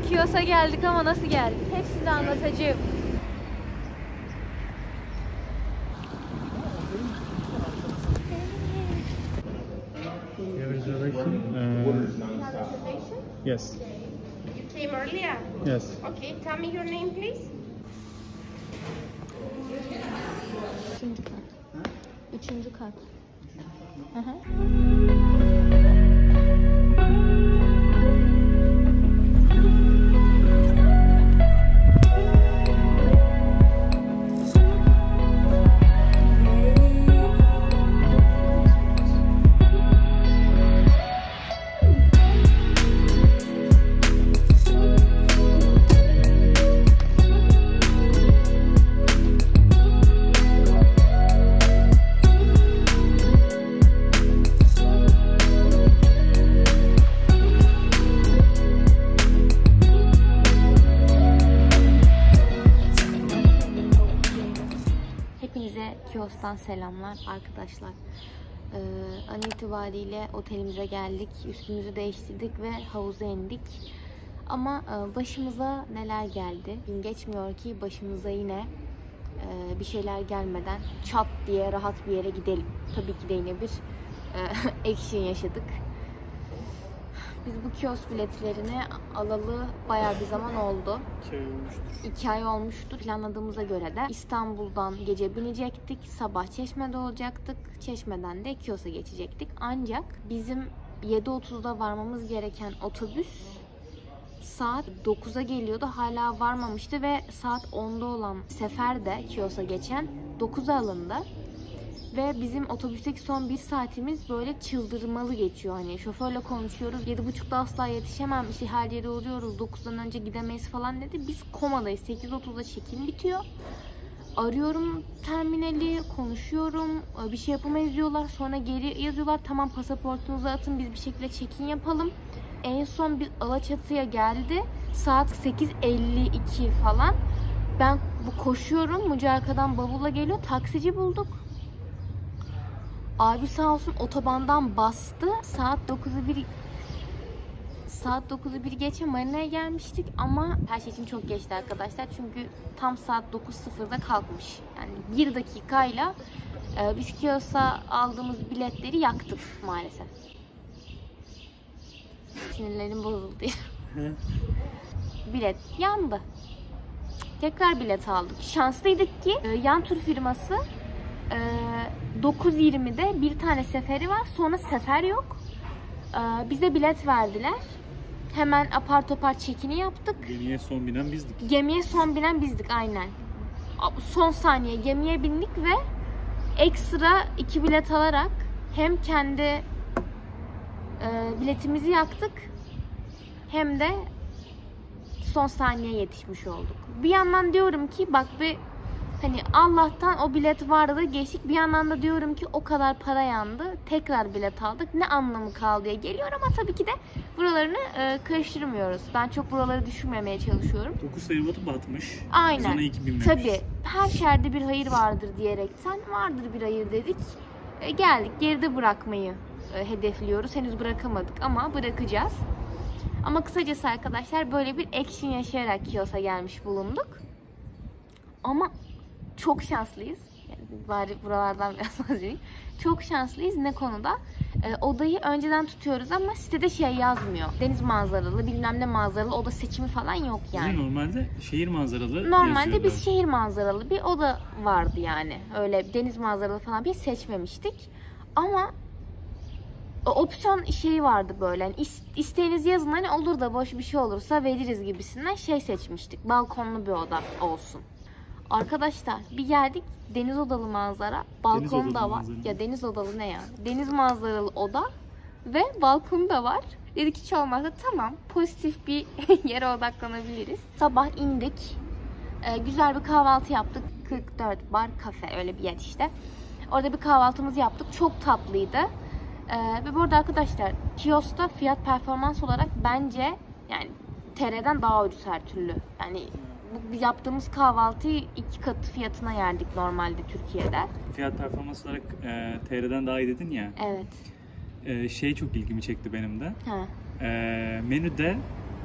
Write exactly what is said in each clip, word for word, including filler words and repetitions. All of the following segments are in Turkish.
Kios'a geldik ama nasıl geldik? Hepsini anlatacağım. Reservation? Uh, yes. You came earlier? Yes. Okay, tell me your name please. Üçüncü kat. Üçüncü kat. Hı hı. Kios'tan selamlar arkadaşlar. Ee, an itibariyle otelimize geldik. Üstümüzü değiştirdik ve havuza indik. Ama e, başımıza neler geldi? Gün geçmiyor ki başımıza yine e, bir şeyler gelmeden çat diye rahat bir yere gidelim. Tabii ki de yine bir e, action yaşadık. Biz bu kiosk biletlerini alalı bayağı bir zaman oldu. İki ay olmuştur. İki ay olmuştur. Planladığımıza göre de İstanbul'dan gece binecektik. Sabah Çeşme'de olacaktık. Çeşme'den de Kios'a geçecektik. Ancak bizim yedi otuzda varmamız gereken otobüs saat dokuza geliyordu. Hala varmamıştı ve saat onda olan sefer de Kios'a geçen dokuza alındı. Ve bizim otobüsteki son bir saatimiz böyle çıldırmalı geçiyor. Hani şoförle konuşuyoruz. yedi buçukta asla yetişemem. İşte her yere uğruyoruz. dokuzdan önce gidemeyiz falan dedi. Biz komadayız. sekiz otuzda check-in bitiyor. Arıyorum terminali, konuşuyorum. Bir şey yapamayız diyorlar. Sonra geri yazıyorlar. Tamam pasaportunuzu atın. Biz bir şekilde check-in yapalım. En son bir Alaçatı'ya geldi. Saat sekiz elli iki falan. Ben bu koşuyorum. Muci arkadan bavulla geliyor. Taksici bulduk. Abi sağ olsun otobandan bastı. Saat dokuzu bir saat dokuzu bir geçe marinaya gelmiştik ama her şey için çok geçti arkadaşlar. Çünkü tam saat dokuz sıfırda kalkmış. Yani bir dakikayla e, biz Kios'a aldığımız biletleri yaktık maalesef. Sinirlerim bozuldu. Bilet yandı. Tekrar bilet aldık. Şanslıydık ki e, yan tur firması dokuz yirmide bir tane seferi var. Sonra sefer yok. Bize bilet verdiler. Hemen apar topar çekini yaptık. Gemiye son binen bizdik. Gemiye son binen bizdik aynen. Son saniye gemiye bindik ve ekstra iki bilet alarak hem kendi e, biletimizi yaktık hem de son saniye yetişmiş olduk. Bir yandan diyorum ki bak bir hani Allah'tan o bilet vardı da geçtik. Bir yandan da diyorum ki o kadar para yandı. Tekrar bilet aldık. Ne anlamı kaldı diye geliyor ama tabii ki de buralarını e, karıştırmıyoruz. Ben çok buraları düşünmemeye çalışıyorum. dokuz feribotı batmış. Aynen. Sonra iki binmemiş. Tabii. Her şerde bir hayır vardır diyerekten vardır bir hayır dedik. E, geldik. Geride bırakmayı e, hedefliyoruz. Henüz bırakamadık ama bırakacağız. Ama kısacası arkadaşlar böyle bir action yaşayarak Kios'a gelmiş bulunduk. Ama çok şanslıyız. Yani bari buralardan biraz bahsedeyim. Çok şanslıyız. Ne konuda? E, odayı önceden tutuyoruz ama sitede şey yazmıyor. Deniz manzaralı, bilmem ne manzaralı oda seçimi falan yok yani. Bizim normalde şehir manzaralı Normalde yazıyordu. biz şehir manzaralı bir oda vardı yani. Öyle deniz manzaralı falan bir seçmemiştik. Ama opsiyon şeyi vardı böyle. Yani isteğiniz yazın hani olur da boş bir şey olursa veririz gibisinden şey seçmiştik. Balkonlu bir oda olsun. Arkadaşlar bir geldik deniz odalı manzara, balkon da var. Manzara. Ya deniz odalı ne ya? Deniz manzaralı oda ve balkon da var. Dedik hiç olmazsa tamam pozitif bir yere odaklanabiliriz. Sabah indik. Ee, güzel bir kahvaltı yaptık. kırk dört bar kafe öyle bir yer işte. Orada bir kahvaltımızı yaptık. Çok tatlıydı. Ee, ve bu arada arkadaşlar Kios'ta fiyat performans olarak bence yani T R'den daha ucuz her türlü. Yani bu biz yaptığımız kahvaltıyı iki katı fiyatına yerdik normalde Türkiye'de. Fiyat performans olarak e, T R'den daha iyi dedin ya. Evet. E, şey çok ilgimi çekti benim de. Ha. E, menüde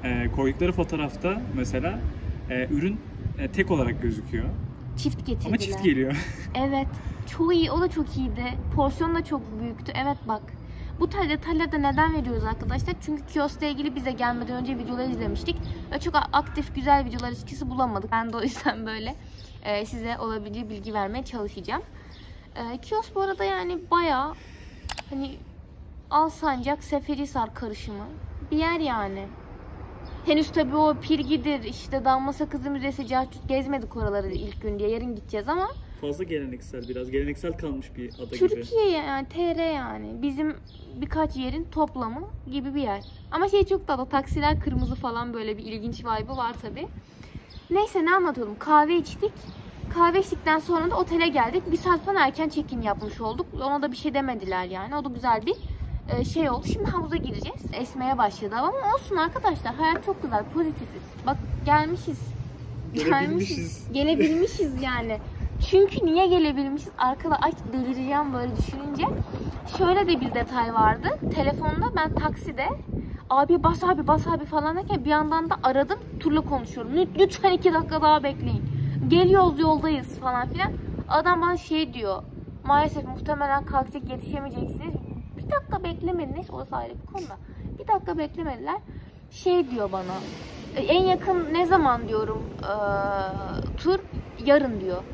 e, koydukları fotoğrafta mesela e, ürün e, tek olarak gözüküyor. Çift getirdiler. Ama çift geliyor. Evet. Çok iyi. O da çok iyiydi. Porsiyon da çok büyüktü. Evet bak. Bu tarz detayları da neden veriyoruz arkadaşlar? Çünkü kioskla ilgili bize gelmeden önce videolar izlemiştik. Ve çok aktif, güzel videolar açıkçası bulamadık. Ben de o yüzden böyle e, size olabildiği bilgi vermeye çalışacağım. E, kiosk bu arada yani bayağı hani Alsancak, Seferihisar karışımı bir yer yani. Henüz tabii o Pirgidir, işte Damla Sakızı Müzesi, Carçut gezmedik oraları ilk gün diye. Yarın gideceğiz ama Fazla geleneksel, biraz geleneksel kalmış bir ada Türkiye gibi. Türkiye yani T R yani. Bizim birkaç yerin toplamı gibi bir yer. Ama şey çok tatlı, taksiler kırmızı falan, böyle bir ilginç vibe'ı var tabii. Neyse, ne anlatıyorum? Kahve içtik. Kahve içtikten sonra da otele geldik. Bir saat falan erken check-in yapmış olduk. Ona da bir şey demediler yani. O da güzel bir şey oldu. Şimdi havuza gireceğiz. Esmeye başladı ama olsun arkadaşlar. Hayat çok güzel. Pozitifiz. Bak gelmişiz. Gelmişiz. Gelebilmişiz yani. Çünkü niye gelebilmişiz? Arkada ay delireceğim böyle düşününce. Şöyle de bir detay vardı. Telefonda ben takside abi bas abi bas abi falan derken bir yandan da aradım. Turla konuşuyorum. Lütfen iki dakika daha bekleyin. Geliyoruz, yoldayız falan filan. Adam bana şey diyor. Maalesef muhtemelen kalkacak, yetişemeyeceksiniz. Bir dakika beklemediniz. Orası ayrı bir konuda. Bir dakika beklemediler. Şey diyor bana. En yakın ne zaman diyorum. Ee, tur yarın diyor.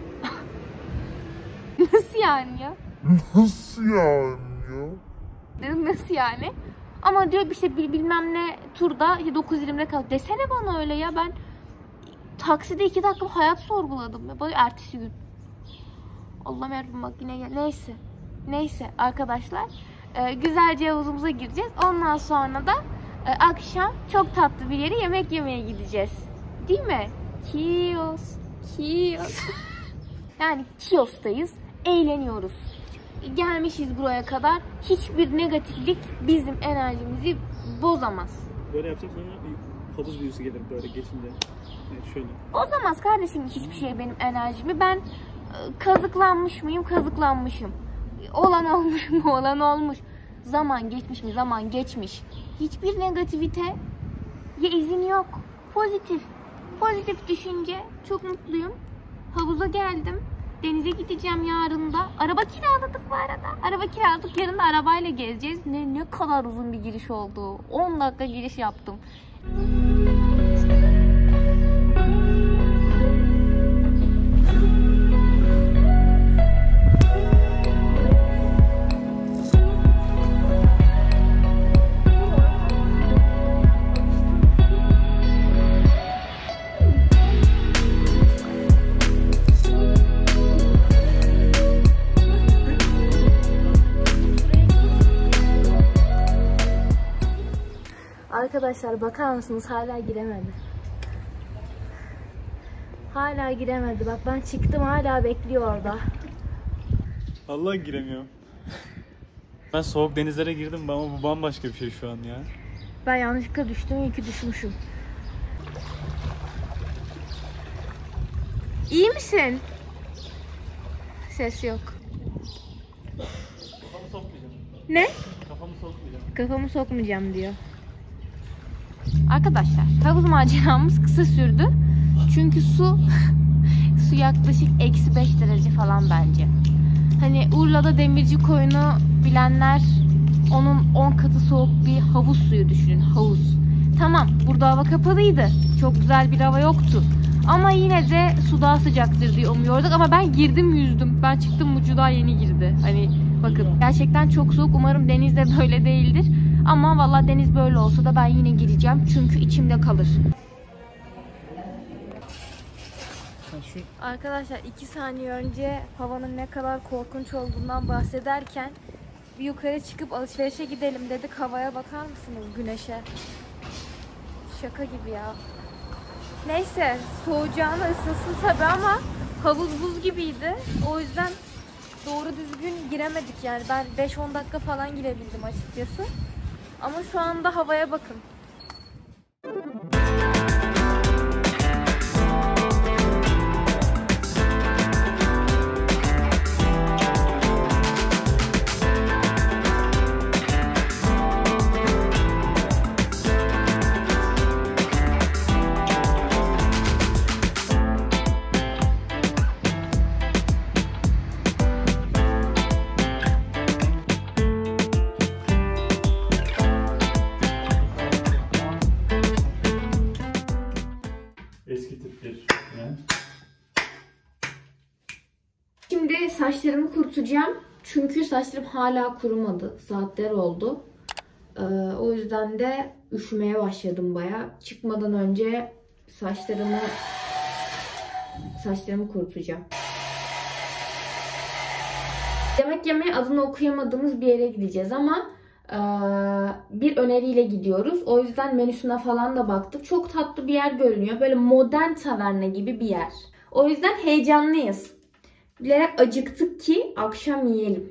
Nasıl yani ya? Nasıl yani ya? Dedim nasıl yani? Ama diyor işte bilmem ne turda dokuz yirmide kalk. Desene bana öyle ya, ben takside iki dakika hayat sorguladım. Ya. Böyle ertesi gün. Allah'ım yarabbim bak yine gel. Neyse. Neyse arkadaşlar. E, güzelce havuzumuza gireceğiz. Ondan sonra da e, akşam çok tatlı bir yere yemek yemeye gideceğiz. Değil mi? Kiosk. Kiosk. Yani kiosktayız. Eğleniyoruz. Gelmişiz buraya kadar. Hiçbir negatiflik bizim enerjimizi bozamaz. Böyle yapacak sonra havuz büyüsü gelir böyle geçince. Evet, şöyle. Bozamaz kardeşim hiçbir şey benim enerjimi. Ben kazıklanmış mıyım? Kazıklanmışım. Olan olmuş mu? Olan olmuş. Zaman geçmiş mi? Zaman geçmiş. Hiçbir negativite ya izin yok. Pozitif. Pozitif düşünce. Çok mutluyum. Havuza geldim. Denize gideceğim yarın da. Araba kiraladık bu arada. Araba kiraladık. Yarın da arabayla gezeceğiz. Ne, ne kadar uzun bir giriş oldu. on dakika giriş yaptım. Arkadaşlar bakar mısınız? Hala giremedi. Hala giremedi. Bak ben çıktım, hala bekliyor orada. Vallahi giremiyorum. Ben soğuk denizlere girdim ama bu bambaşka bir şey şu an ya. Ben yanlışlıkla düştüm, iyi ki düşmüşüm. İyi misin? Ses yok. Kafamı sokmayacağım. Ne? Kafamı sokmayacağım. Kafamı sokmayacağım diyor. Arkadaşlar havuz maceramız kısa sürdü. Çünkü su su yaklaşık eksi beş derece falan bence. Hani Urla'da Demirci Koyunu bilenler, onun on katı soğuk bir havuz suyu düşünün. Havuz. Tamam, burada hava kapalıydı. Çok güzel bir hava yoktu. Ama yine de su daha sıcaktır diye umuyorduk. Ama ben girdim, yüzdüm. Ben çıktım, Mucu daha yeni girdi. Hani bakın gerçekten çok soğuk. Umarım denizde böyle değildir. Ama vallahi deniz böyle olsa da ben yine gireceğim. Çünkü içimde kalır. Arkadaşlar iki saniye önce havanın ne kadar korkunç olduğundan bahsederken bir yukarı çıkıp alışverişe gidelim dedik. Havaya bakar mısınız, güneşe? Şaka gibi ya. Neyse, soğuyacağına ısınsın tabi ama havuz buz gibiydi. O yüzden doğru düzgün giremedik yani. Ben beş on dakika falan girebildim açıkçası. Ama şu anda havaya bakın. saçlarımı kurutacağım. Çünkü saçlarım hala kurumadı. Saatler oldu. Ee, o yüzden de üşümeye başladım baya. Çıkmadan önce saçlarımı saçlarımı kurutacağım. Yemek yemeye adını okuyamadığımız bir yere gideceğiz ama e, bir öneriyle gidiyoruz. O yüzden menüsüne falan da baktık. Çok tatlı bir yer görünüyor. Böyle modern taverna gibi bir yer. O yüzden heyecanlıyız. Bilerek acıktık ki akşam yiyelim.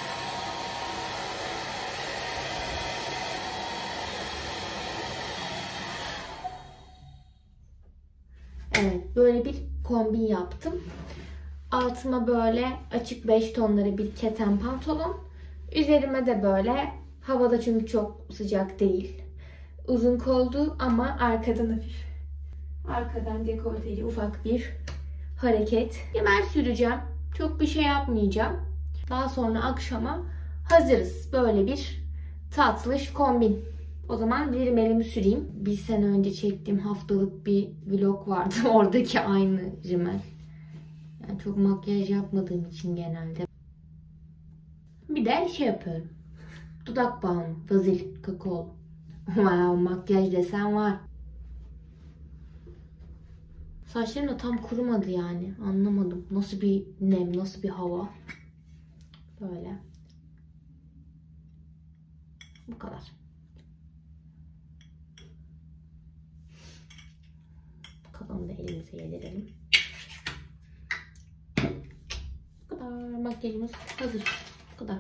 Evet, böyle bir kombin yaptım. Altıma böyle açık beş tonları bir keten pantolon. Üzerime de böyle, havada çünkü çok sıcak değil, uzun kollu ama arkadan hafif, arkadan dekolteli ufak bir hareket. Kemer süreceğim. Çok bir şey yapmayacağım. Daha sonra akşama hazırız. Böyle bir tatlış kombin. O zaman bir rimelimi süreyim. Bir sene önce çektiğim haftalık bir vlog vardı. Oradaki aynı rimel. Yani çok makyaj yapmadığım için genelde. Bir de şey yapıyorum. Dudak balmı, Fazil, kakao. Wow, makyaj desen var. Saçlarım da tam kurumadı yani. Anlamadım. Nasıl bir nem, nasıl bir hava. Böyle. Bu kadar. Kafamı da elimize yedirelim. Bu kadar. Makyajımız hazır. Bu kadar.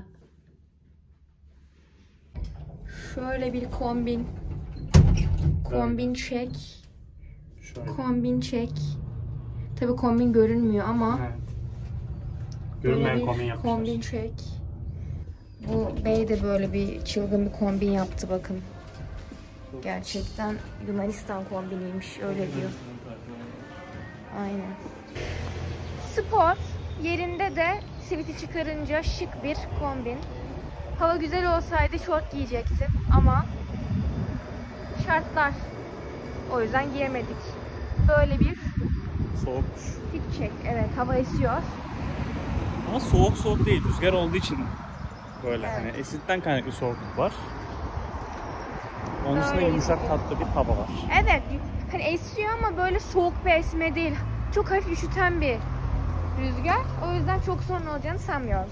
Şöyle bir kombin. Kombin çek. Şöyle. Kombin çek. Tabii kombin görünmüyor ama Evet. Görünmeyen böyle bir kombin yapmışlar. kombin çek. Bu bey de böyle bir çılgın bir kombin yaptı bakın. Gerçekten Yunanistan kombiniymiş, öyle diyor. Aynen. Spor yerinde de siviti çıkarınca şık bir kombin. Hava güzel olsaydı şort giyecektim ama şartlar, o yüzden giyemedik. Böyle bir Soğukmuş. fit check. Evet, hava esiyor. Ama soğuk soğuk değil. Rüzgar olduğu için böyle Evet. hani esitten kaynaklı soğukluk var. Onun dışında Böyle yumuşak bir- tatlı bir hava var. Evet, hani esiyor ama böyle soğuk bir esme değil. Çok hafif üşüten bir rüzgar. O yüzden çok sorun olacağını sanmıyorum.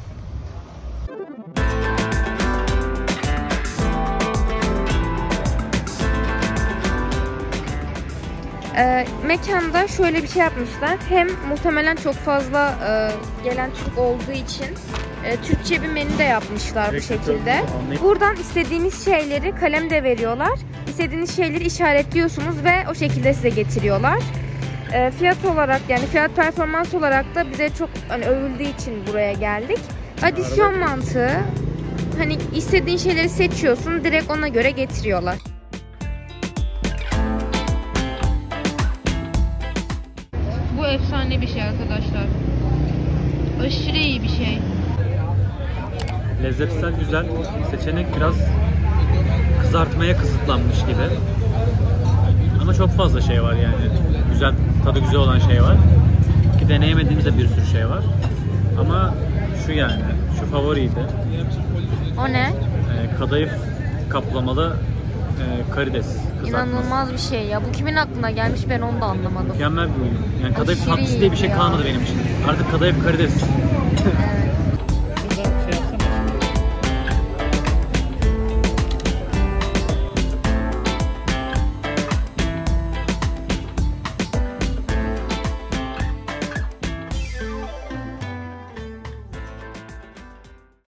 Ee, mekanda şöyle bir şey yapmışlar. Hem muhtemelen çok fazla e, gelen Türk olduğu için e, Türkçe bir menü de yapmışlar bu Direkt şekilde. anlayıp- Buradan istediğiniz şeyleri, kalem de veriyorlar. İstediğiniz şeyleri işaretliyorsunuz ve o şekilde size getiriyorlar. E, fiyat olarak, yani fiyat performans olarak da bize çok hani övüldüğü için buraya geldik. Adisyon mantığı. Hani istediğin şeyleri seçiyorsun, direkt ona göre getiriyorlar. Bu efsane bir şey arkadaşlar. Aşırı iyi bir şey. Lezzetsel güzel. Seçenek biraz kızartmaya kısıtlanmış gibi. Ama çok fazla şey var yani. Güzel, tadı güzel olan şey var. Ki deneyemediğimiz de bir sürü şey var. Ama şu yani, şu favoriydi. O ne? Ee, kadayıf kaplamalı e, karides kızartması. İnanılmaz bir şey ya. Bu kimin aklına gelmiş, ben onu da anlamadım. Mükemmel bir uyum. Yani kadayıf Aşırı tatlısı diye bir şey iyi ya. kalmadı benim için. Artık kadayıf karides. Evet.